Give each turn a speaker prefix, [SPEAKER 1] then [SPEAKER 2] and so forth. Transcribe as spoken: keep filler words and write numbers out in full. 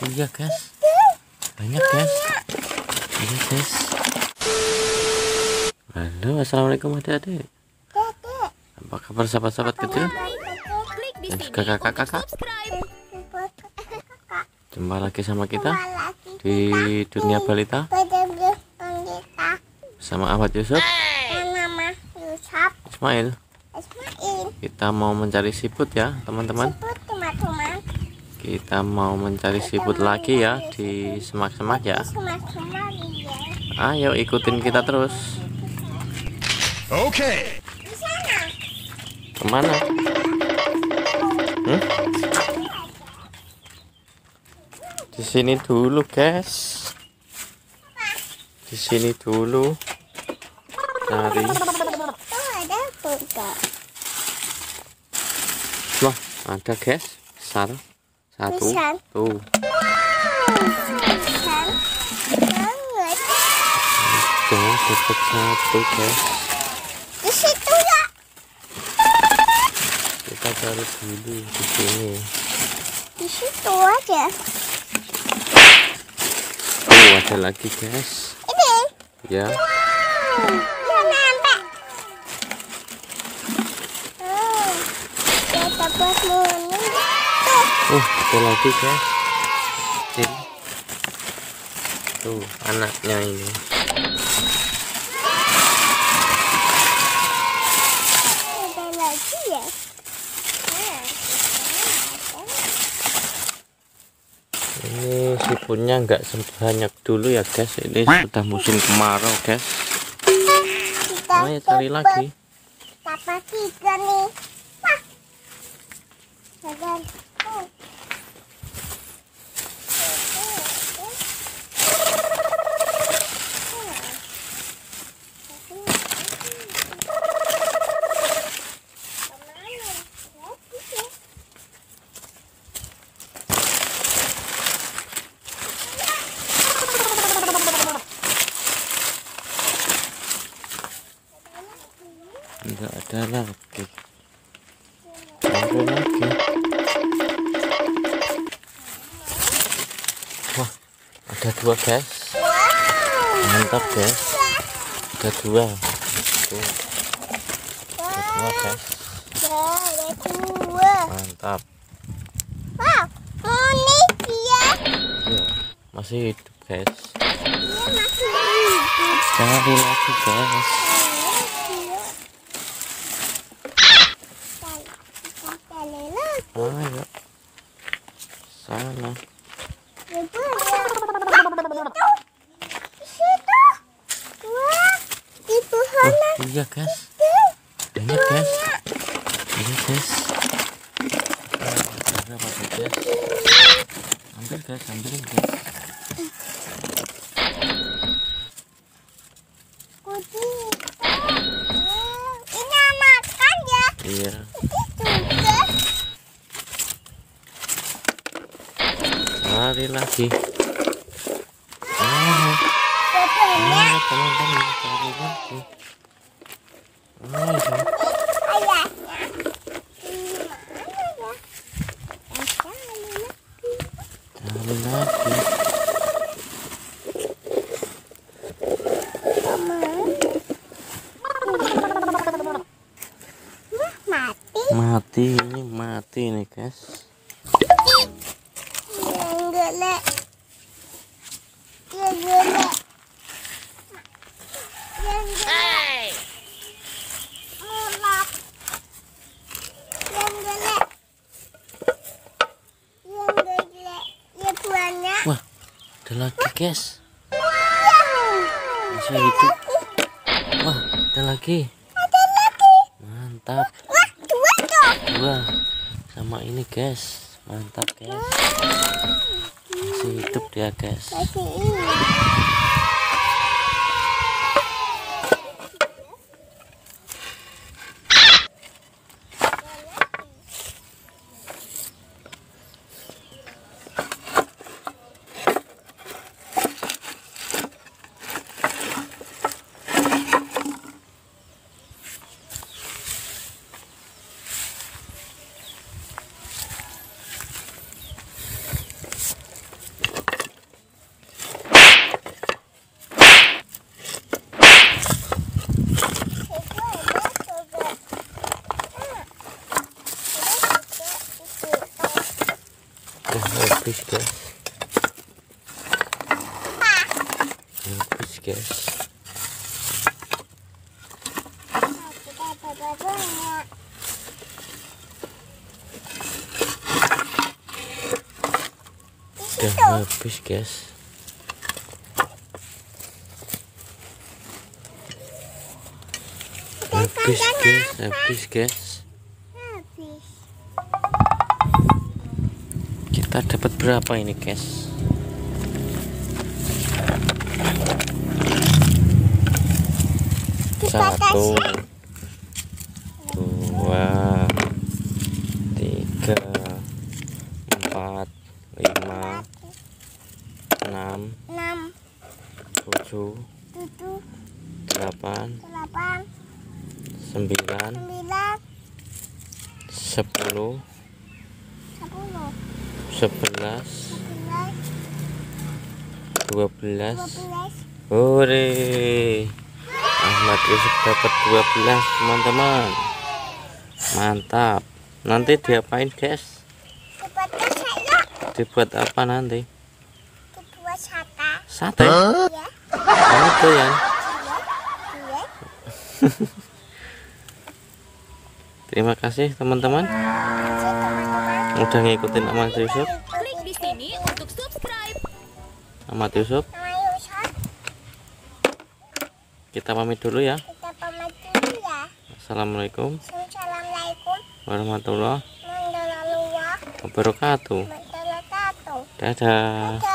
[SPEAKER 1] iya guys, banyak guys, ini guys. Halo, assalamualaikum adik-adik. Apa kabar sahabat-sahabat kecil dan juga kakak-kakak? Jumpa lagi sama kita di dunia balita sama Ahmad Yusuf, Ismail. Kita mau mencari siput ya teman-teman. Kita mau mencari siput lagi ya di semak-semak ya. Ayo ikutin kita terus.
[SPEAKER 2] Oke.
[SPEAKER 1] Kemana? Hmm? Di sini dulu guys. Di sini dulu. Cari. Wah, ada guys. Besar. Satu. Tuh. Tuh, dapat satu guys.
[SPEAKER 3] Di situ ya.
[SPEAKER 1] Kita cari dulu di sini.
[SPEAKER 3] Di situ aja.
[SPEAKER 1] Oh, ada lagi guys.
[SPEAKER 3] Ini.
[SPEAKER 1] Ya.
[SPEAKER 3] Wow. Ya nampak. Oh. Kita buat muni.
[SPEAKER 1] Oh, ada lagi guys. Kecil. Tuh, anaknya ini.
[SPEAKER 3] Ada lagi ya.
[SPEAKER 1] Ini siputnya nggak sebanyak dulu ya guys. Ini sudah musim kemarau guys.
[SPEAKER 3] Kita
[SPEAKER 1] Ayo cari lagi.
[SPEAKER 3] dapat tiga nih. Wah. Jangan. Oh.
[SPEAKER 1] Enggak ada lagi. Ada lagi. Wah, ada dua guys. Mantap guys. Ada dua. Tuh. Ada dua guys.
[SPEAKER 3] Ada dua.
[SPEAKER 1] Mantap.
[SPEAKER 3] Wow, moni dia.
[SPEAKER 1] Ya, masih hidup guys.
[SPEAKER 3] Dia masih hidup.
[SPEAKER 1] Cari lagi guys. Ayo. Sana. Oh, iya guys. Banyak guys. Iya guys. Ada apa guys? Ambil guys, ambilin guys.
[SPEAKER 3] Ini makan ya.
[SPEAKER 1] Iya. Cari lagi. Ayo. Ayo teman-teman, cari lagi. Ayo. Cari lagi. Mati ini, mati nih guys.
[SPEAKER 3] Yang gelek. Yang gelek. Yang gelek. Mulap. Yang gelek. Yang gelek. Ya banyak.
[SPEAKER 1] Wah, ada lagi guys. Masih hidup. Wah, ada lagi.
[SPEAKER 3] Ada lagi.
[SPEAKER 1] Mantap.
[SPEAKER 3] Wah, dua tuh.
[SPEAKER 1] Dua sama ini guys. Mantap guys. Masih hidup dia guys.
[SPEAKER 3] Masih ini.
[SPEAKER 1] habis guys, habis guys.
[SPEAKER 3] Kita dapat banyak.
[SPEAKER 1] Udah habis guys. Habis guys, habis guys.
[SPEAKER 3] Habis.
[SPEAKER 1] Kita dapat berapa ini guys? Satu, dua, tiga, empat, lima, enam,
[SPEAKER 3] Enam,
[SPEAKER 1] tujuh,
[SPEAKER 3] tujuh,
[SPEAKER 1] delapan,
[SPEAKER 3] delapan,
[SPEAKER 1] sembilan,
[SPEAKER 3] sembilan,
[SPEAKER 1] sepuluh,
[SPEAKER 3] sepuluh,
[SPEAKER 1] sebelas,
[SPEAKER 3] sebelas,
[SPEAKER 1] dua belas.
[SPEAKER 3] dua belas.
[SPEAKER 1] Hore, Ahmad Yusuf dapat dua belas teman-teman. Mantap. Nanti diapain guys?
[SPEAKER 3] Dibuat saya.
[SPEAKER 1] Dibuat apa nanti?
[SPEAKER 3] Dibuat sate.
[SPEAKER 1] Sate?
[SPEAKER 3] Ya.
[SPEAKER 1] Kamu tuh ya?
[SPEAKER 3] Iya. Iya.
[SPEAKER 1] Terima kasih teman-teman
[SPEAKER 3] Kasih teman-teman.
[SPEAKER 1] udah ngikutin Ahmad Yusuf.
[SPEAKER 2] Klik di sini untuk subscribe.
[SPEAKER 1] Ahmad Yusuf,
[SPEAKER 3] Sama Yusuf.
[SPEAKER 1] kita pamit dulu ya.
[SPEAKER 3] Kita pamit dulu ya.
[SPEAKER 1] Assalamualaikum
[SPEAKER 3] Assalamualaikum
[SPEAKER 1] warahmatullahi
[SPEAKER 3] warahmatullahi
[SPEAKER 1] wabarakatuh.
[SPEAKER 3] wabarakatuh.
[SPEAKER 1] Dadah.
[SPEAKER 3] Dadah.